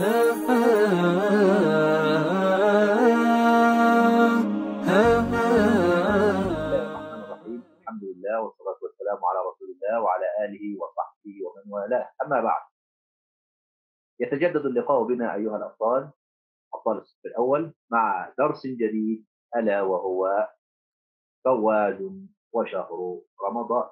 الرحمن الرحيم. الحمد لله والصلاة والسلام على رسول الله وعلى آله وصحبه ومن والاه، أما بعد. يتجدد اللقاء بنا أيها الأبطال، أبطال الصف الأول، مع درس جديد ألا وهو فواز وشهر رمضان.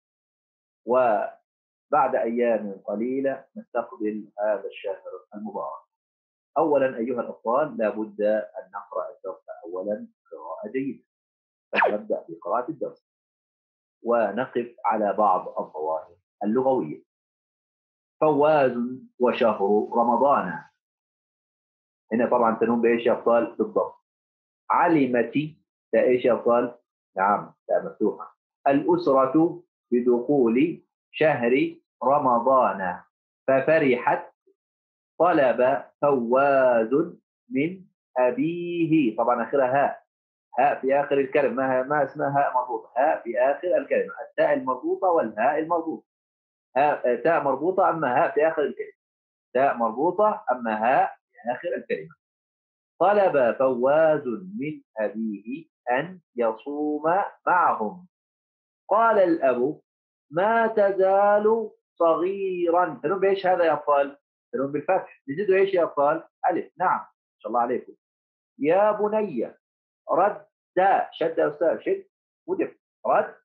وبعد أيام قليلة نستقبل هذا الشهر المبارك. أولا أيها الأبطال، لابد أن نقرأ الدرس أولا قراءة جيدة، فنبدأ بقراءة الدرس ونقف على بعض الظواهر اللغوية. فواز وشهر رمضان، هنا طبعا تنون بإيش يا أبطال؟ بالضبط. علمت، ده إيش يا أبطال؟ نعم، ده مفتوحة. الأسرة بدخول شهر رمضان ففرحت، طلب فواز من أبيه. طبعا آخرها هاء، هاء في آخر الكلمة، ما اسمها هاء مربوطة، هاء في آخر الكلمة، التاء المربوطة والهاء المربوطة. هاء تاء مربوطة أما هاء في آخر الكلمة، تاء مربوطة أما هاء في آخر الكلمة. طلب فواز من أبيه أن يصوم معهم. قال الأب: ما تزال صغيرا. تنون بإيش هذا يا أبطال؟ تنون بالفتح، نزيدوا إيش يا أبطال؟ ألف. نعم، ما شاء الله عليكم. يا بني، رد، شد يا أستاذ، شد ودف، رد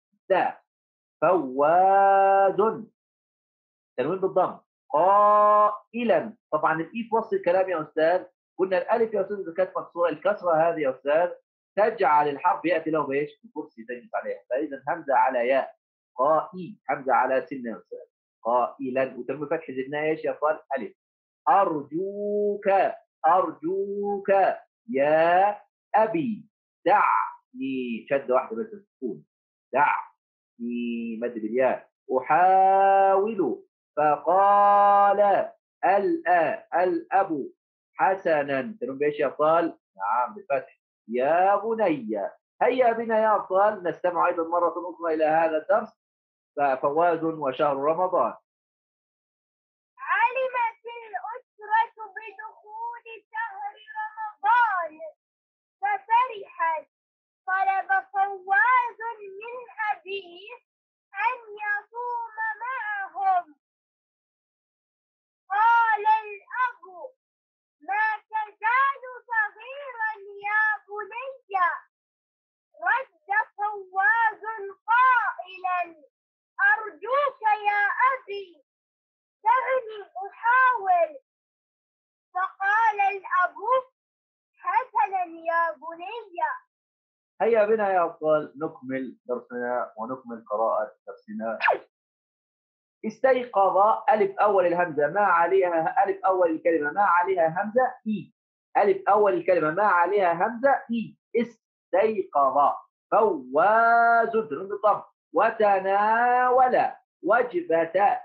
فواز، تنوين بالضم، قائلا. طبعا الإي في وسط الكلام يا أستاذ، قلنا الألف يا أستاذ إذا كانت مكسورة، الكسرة هذه يا أستاذ تجعل الحرف يأتي له بإيش؟ بكرسي تجلس عليها، فإذا همزة على ياء، قائي، همزة على سن يا أستاذ، قائلا. وتنوين فتح زدناه إيش يا أخوان؟ ألف. أرجوك، أرجوك يا أبي دعني، شدة واحدة بس السكون، دعني، مد بالياء. أحاول، فقال الأب حسنا. تنون بإيش يا أبطال؟ نعم بالفتح. يا بني، هيا بنا يا أبطال نستمع أيضا مرة أخرى إلى هذا الدرس، فواز وشهر رمضان. علمت الأسرة بدخول شهر رمضان ففرحت، طلب فواز من أبيه أن يصوم معهم. قال الأب: ما تزال صغيرا يا بني. رد فواز قائلا: أرجوك يا أبي دعني أحاول. فقال الأب: حسنا يا بني. هيا بنا يا أبطال نكمل درسنا ونكمل قراءة درسنا. استيقظ، ألف أول الهمزة ما عليها، ألف أول الكلمة ما عليها همزة إي، ألف أول الكلمة ما عليها همزة إي. استيقظ. فواز بالضم. وتناول وجبة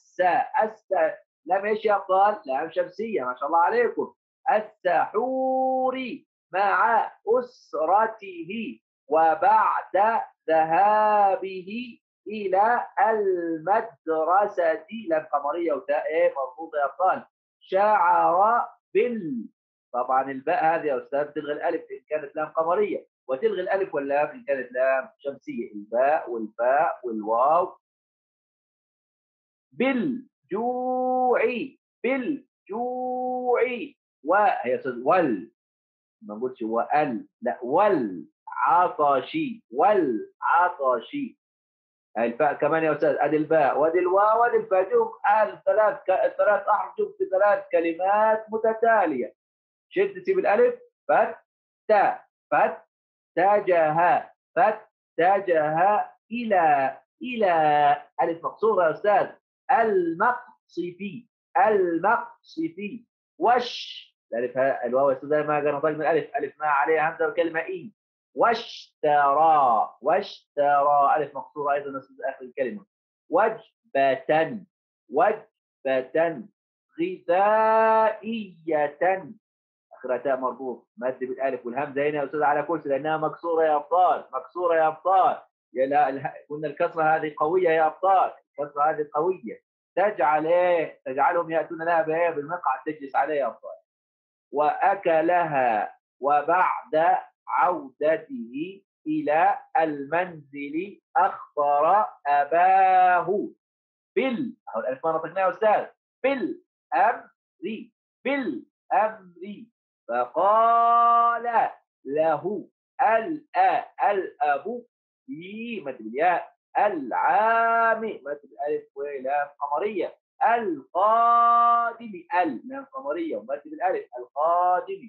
لم ايش يا أبطال؟ لام شمسية، ما شاء الله عليكم. السحور مع أسرته وبعد ذهابه إلى المدرسة. لام قمرية وتاء إيه مربوطة يا أبطال. شعر طبعا الباء هذه يا أستاذ تلغي الألف إن كانت لام قمرية، وتلغي الألف واللام إن كانت لام شمسية. الباء والفاء والواو. بالجوع، بالجوع. وهي أستاذ ما نقولش لا، والعطش، والعطش. الفاء كمان يا استاذ، ادي الباء وادي الواو وادي الفاء، الثلاث احرف في ثلاث كلمات متتاليه. شد تسيب الالف، فاتجه، فاتجه الى الف مقصوره يا استاذ. المقصفي، المقصفي. الالف الواو يا استاذ ما كان طالب من الالف، الف ما عليها همزه والكلمه اي. واشترى، واشترى، ألف مقصورة أيضا في آخر الكلمة. وجبة، وجبة غذائية، آخرها تاء مربوط، مد بالألف والهمزة هنا يا أستاذ على كرسي لأنها مكسورة يا أبطال، مكسورة يا أبطال. يا لا، قلنا الكسرة هذه قوية يا أبطال، الكسرة هذه قوية. تجعل إيه؟ تجعلهم يأتون لها بإيه؟ بالمقعد تجلس عليه يا أبطال. وأكلها وبعد عودته إلى المنزل أخبر أباه أهو الألف ما نطقناها يا أستاذ، بالأمر، بالأمر، فقال له الأب في مد الياء، العام مد الألف ولام قمرية، القادم لام قمرية ومد بالألف، القادم،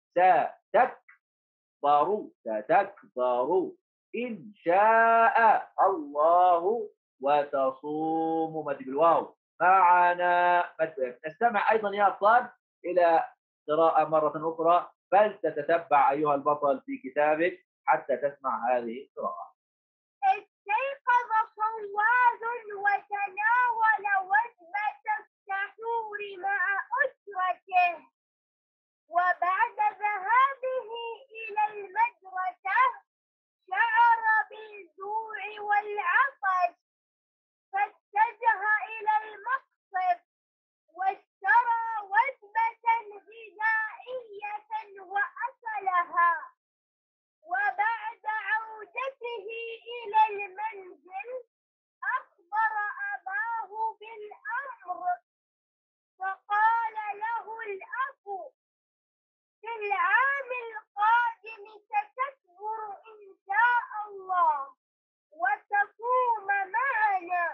ستكبر إن شاء الله وتصوم مد بالواو معنا مد. نستمع أيضا يا أطفال إلى قراءة مرة أخرى، فلتتتبع أيها البطل في كتابك حتى تسمع هذه القراءة. استيقظ فواز وتناول وجبة السحور مع أسرته، وبعد ذهابه إلى المدرسة شعر بالجوع والعطش، فاتجه إلى المقصد واشترى وجبة غذائية وأكلها، وبعد عودته إلى المنزل أخبر أباه بالأمر، فقال له الأب: في العام القادم ستكبر إن شاء الله وتقوم معنا.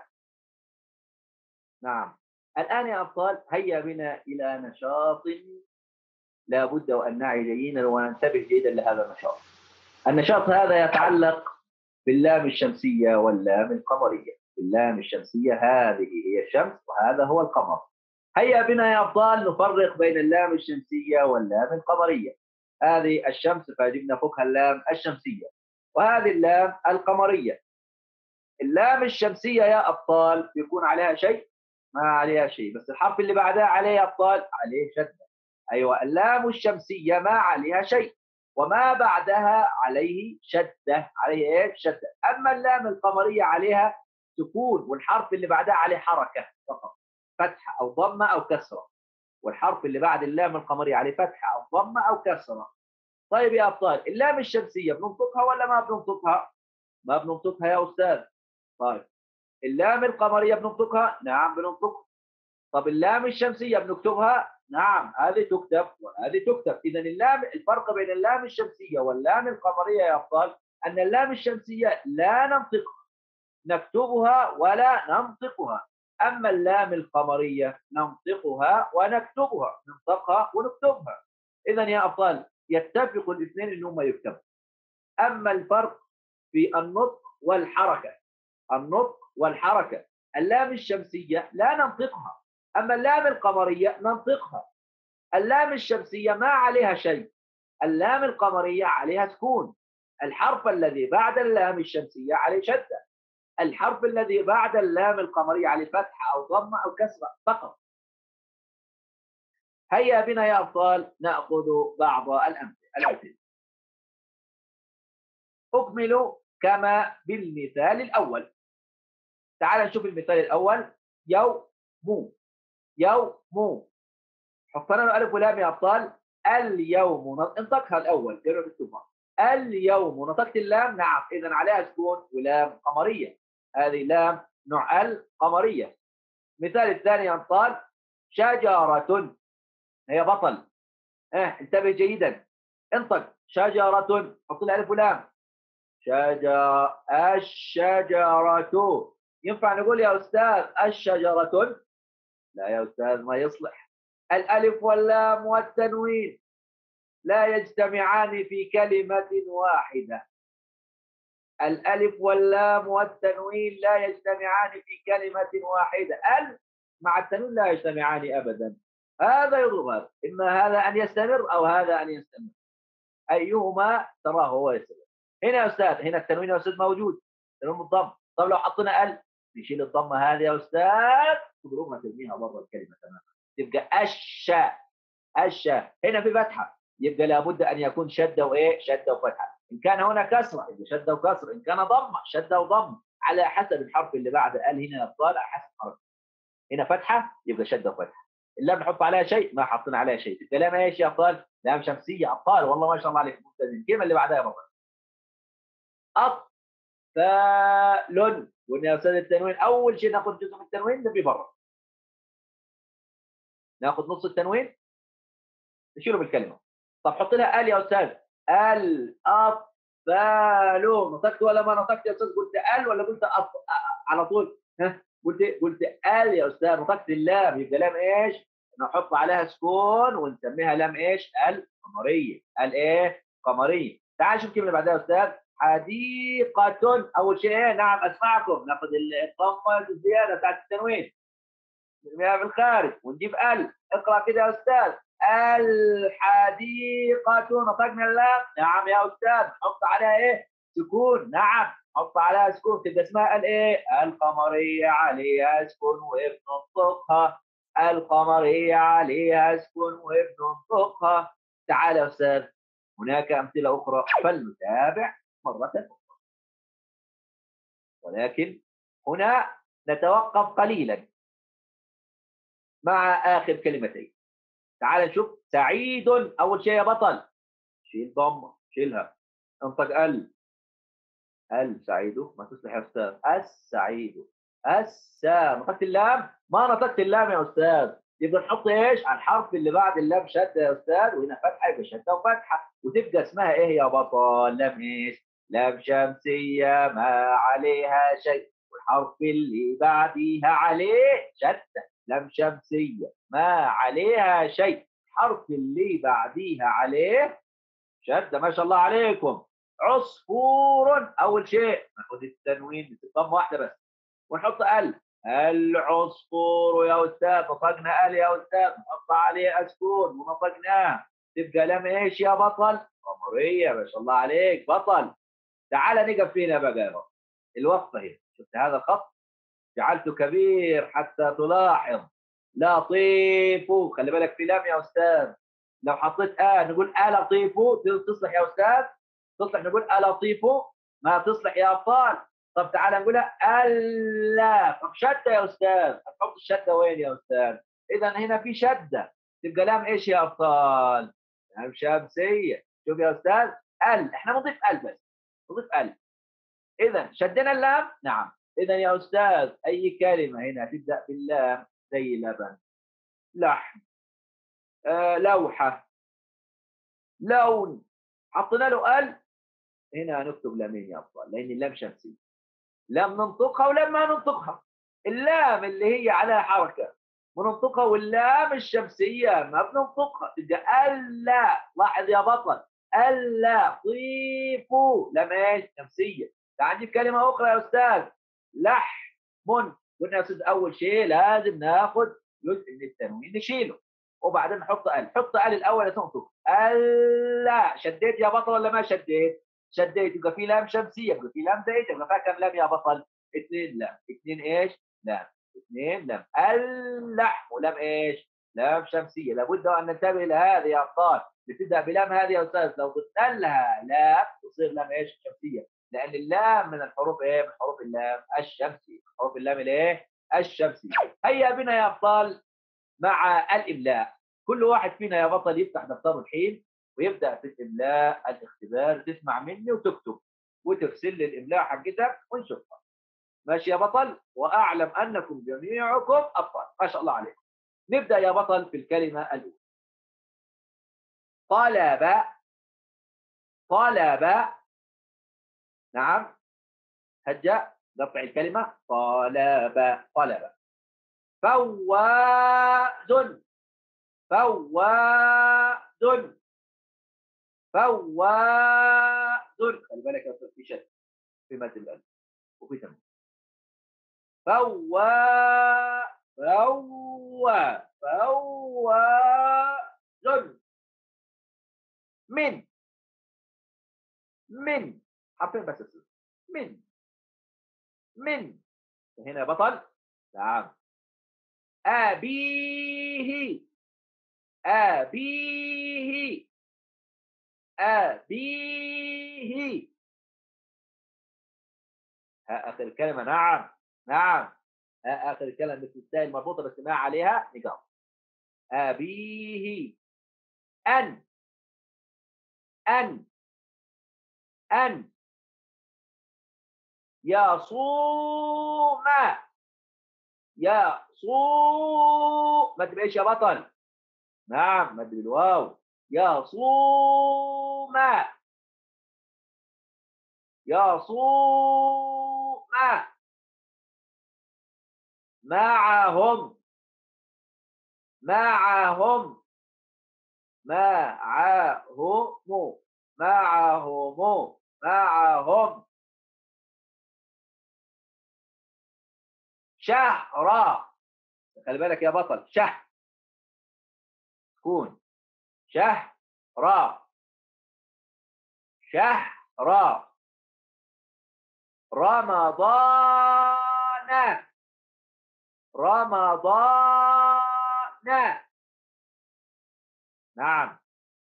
نعم. الآن يا أبطال هيا بنا إلى نشاط لا بد وأن نعي جيدا وننتبه جيدا لهذا النشاط. النشاط هذا يتعلق باللام الشمسية واللام القمرية. اللام الشمسية هذه هي الشمس وهذا هو القمر. هيا بنا يا أبطال نفرق بين اللام الشمسية واللام القمرية. هذه الشمس فيجبنا فوقها اللام الشمسية، وهذه اللام القمرية. اللام الشمسية يا أبطال يكون عليها شيء؟ ما عليها شيء، بس الحرف اللي بعدها عليه يا أبطال عليه شدة. أيوة، اللام الشمسية ما عليها شيء وما بعدها عليه شدة، عليه إيه؟ شدة. أما اللام القمرية عليها سكون والحرف اللي بعدها عليه حركة فقط، فتحة أو ضمة أو كسرة، والحرف اللي بعد اللام القمرية عليه فتحة أو ضمة أو كسرة. طيب يا أبطال اللام الشمسية بننطقها ولا ما بننطقها؟ ما بننطقها يا أستاذ. طيب اللام القمرية بننطقها؟ نعم بننطقها. طب اللام الشمسية بنكتبها؟ نعم هذه تكتب وهذه تكتب. إذا الفرق بين اللام الشمسية واللام القمرية يا أبطال أن اللام الشمسية لا ننطقها، نكتبها ولا ننطقها. أما اللام القمرية ننطقها ونكتبها، ننطقها ونكتبها. إذا يا أبطال يتفق الاثنين أنهم يكتبوا. أما الفرق في النطق والحركة، النطق والحركة، اللام الشمسية لا ننطقها، أما اللام القمرية ننطقها. اللام الشمسية ما عليها شيء، اللام القمرية عليها سكون. الحرف الذي بعد اللام الشمسية عليه شدة، الحرف الذي بعد اللام القمرية عليه فتحة أو ضمة أو كسرة فقط. هيا بنا يا أبطال نأخذ بعض الأمثلة. أكمل كما بالمثال الأول. تعال نشوف المثال الأول. يوم، يوم، حط لنا الألف واللام يا أبطال. اليوم انطقها الأول قبل ما تكتبها. اليوم نطقت اللام؟ نعم، إذا عليها سكون ولام قمرية، هذه لام نوع القمرية. مثال الثاني يا أبطال. شجرة، هي بطل، انتبه جيدا، انطق شجرة، حط لها ألف ولام. الشجرة. ينفع نقول يا أستاذ الشجرة؟ لا يا أستاذ ما يصلح. الألف واللام والتنوين لا يجتمعان في كلمة واحدة. الألف واللام والتنوين لا يجتمعان في كلمة واحدة. مع التنوين لا يجتمعان أبدا. هذا يضرب هذا، إما هذا أن يستمر أو هذا أن يستمر، أيهما تراه هو يستمر. هنا يا أستاذ، هنا التنوين يا أستاذ موجود، تنوين بالضم. طب لو حطينا نشيل الضمة هذه يا أستاذ تضربها ترميها بره الكلمة تماما، تبقى الشا. هنا في فتحة، يبقى لابد أن يكون شدة وإيه؟ شدة وفتحة. إن كان هنا كسرة يبقى شدة وكسرة، إن كان ضمة شدة وضم، على حسب الحرف اللي بعد هنا يا أبطال، على حسب حرف. هنا فتحة يبقى شدة وفتحة. اللام نحط عليها شيء، ما حطينا عليها شيء. الكلام ايش يا ابطال؟ لام شمسية ابطال، والله ما شاء الله عليك ممتازين. الكلمة اللي بعدها يا بطل. أطفال. قلنا يا أستاذ التنوين أول شيء ناخذ جزء من التنوين نبي برا. ناخذ نص التنوين نشيله بالكلمة. طب حط لها ال يا أستاذ. الأطفال. نطقت ولا ما نطقت يا أستاذ؟ قلت ال ولا قلت على طول؟ ها قلت ال يا أستاذ. نطقت اللام، يبقى لام ايش؟ نحط عليها سكون ونسميها لام ايش؟ القمرية. الايه؟ قمرية. تعال شوف كيف اللي بعدها يا أستاذ. حديقة. أول شيء إيه؟ نعم أسمعكم. ناخذ الضمة الزيادة بتاعت التنوين نرميها في الخارج ونجيب ال. اقرأ كده يا أستاذ. الحديقة. نطقنا اللام؟ نعم يا أستاذ. حط عليها إيه؟ سكون. نعم حط عليها سكون تبقى اسمها الإيه؟ القمرية. عليها سكون وابن نطقها. القمرية عليها سكون وابن نطقها. تعال يا أستاذ، هناك أمثلة أخرى فلنتابع مرة أخرى، ولكن هنا نتوقف قليلا مع آخر كلمتين. تعال نشوف. سعيد. أول شيء يا بطل شيل ضمة، شيلها. انطق سعيد. ما تصلح يا أستاذ. السعيد. نطقت اللام؟ ما نطقت اللام يا أستاذ. يبقى نحط ايش؟ على الحرف اللي بعد اللام شده يا أستاذ، وهنا فتحة يبقى شده وفتحة، وتبقى اسمها ايه يا بطل؟ لام ايش؟ لام شمسية ما عليها شيء، والحرف اللي بعديها عليه شده. لام شمسية ما عليها شيء، الحرف اللي بعديها عليه شده. ما شاء الله عليكم. عصفور. اول شيء ناخذ التنوين ضمه واحده بس ونحط العصفور يا استاذ. نطقنا يا استاذ، نحط عليه اسكون ونطقناه، تبقى لام ايش يا بطل؟ قمريه. ما شاء الله عليك بطل. تعال نقف فينا بقى يا بطل. الوقفه هنا، شفت هذا الخط؟ جعلته كبير حتى تلاحظ. لطيف. خلي بالك في لام يا استاذ. لو حطيت نقول لطيف تصلح يا استاذ؟ تصلح نقول لطيف؟ ما تصلح يا ابطال. طب تعالى نقولها الا. طب شده يا استاذ، هتحط الشده وين يا استاذ؟ اذا هنا في شده، تبقى لام ايش يا ابطال؟ لام شمسيه. شوف يا استاذ، احنا بنضيف بس، نضيف اذا شدنا اللام. نعم. اذا يا استاذ اي كلمه هنا تبدا باللام زي لبن، لحم، لوحه، لون، حطينا له هنا نكتب لامين يا ابطال، لان اللام شمسيه. لام ننطقها ولام ما ننطقها. اللام اللي هي عليها حركه بننطقها، واللام الشمسيه ما بننطقها، تبقى الا. لاحظ يا بطل، الا طيفوا. لام ايش؟ شمسيه. تعال نجيب كلمه اخرى يا استاذ. لحم. قلنا يا استاذ اول شيء لازم ناخذ جزء من التنوين نشيله، وبعدين نحط حط الاول تنطق الا. شديت يا بطل ولا ما شديت؟ شديت. يبقى في لام شمسيه، يبقى في لام زائده، يبقى فيها كم لام يا بطل؟ 2 لام. 2 ايش؟ لام. 2 لام. اللحم لام ايش؟ لام شمسيه. لابد ان ننتبه لهذه يا ابطال. بتبدا بلام هذه يا استاذ، لو ضفت لها لام تصير لام ايش؟ شمسيه، لان اللام من الحروف ايه؟ من حروف اللام الشمسيه. حروف اللام الايه؟ الشمسيه. هيا بنا يا ابطال مع الاملاء. كل واحد فينا يا بطل يفتح دفتره الحين ويبدا في الاملاء الاختبار. تسمع مني وتكتب وترسل لي الاملاء حقتك ونشوفها. ماشي يا بطل؟ واعلم انكم جميعكم ابطال ما شاء الله عليكم. نبدا يا بطل في الكلمه الاولى. طلب. طلب. نعم. هجا قطع الكلمه. طلب. طلب. فواز. فواز. فواز. خلي بالك يا استاذ، في شد في مد الالف وفي تنوين. فواز. من حرفين بس السين. من هنا يا بطل. نعم. أبيه. أبيه. أبيه. ها آخر الكلمة. نعم. نعم. آخر الكلمة مثل التاء المربوطة بس ما عليها نقاط. أبيه، أن، أن، أن يصوم، يصوم، مد بإيش يا بطل؟ نعم مد بالواو. يصوم، يصوم معهم، معهم، معهم، معهم، معهم شهرا. خلي بالك يا بطل، شهر سكون، شهرا، شهرا. رمضان، رمضان، نعم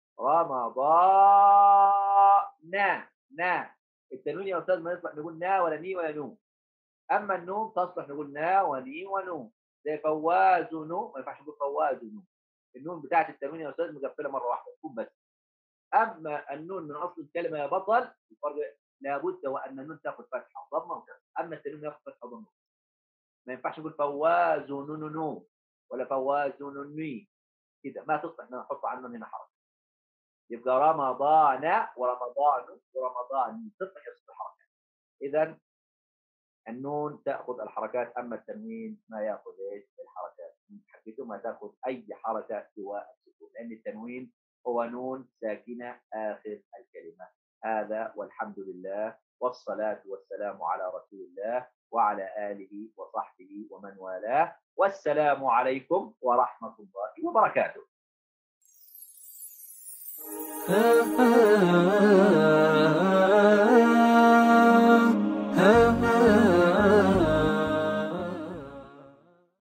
رمضان. نا التنوين يا استاذ ما يصلح نقول نا ولا ني ولا نون. اما النون تصلح نقول نا وني ونون، زي فواز نو ما ينفعش نقول فواز نو. النون بتاعت التنوين يا استاذ مقفله مره واحده تكون بس. اما النون من اصل الكلمه يا بطل الفرق لابد وان النون تاخذ فتحه ضمه وكسر، اما التنوين ياخذ فتحه ضمه. ما ينفعش نقول فواز نو نو ولا فواز ني كده، ما تصلح ان نحط عنه هنا حرف. يبقى رمضان ورمضان ورمضان تصلح يصل الحركات. اذا النون تاخذ الحركات، اما التنوين ما ياخذ ايش الحركات. حقيقته ما تاخذ اي حركه سوى السكون، لان التنوين هو نون ساكنه اخر الكلمه. هذا والحمد لله والصلاه والسلام على رسول الله وعلى اله وصحبه ومن والاه، والسلام عليكم ورحمه الله وبركاته.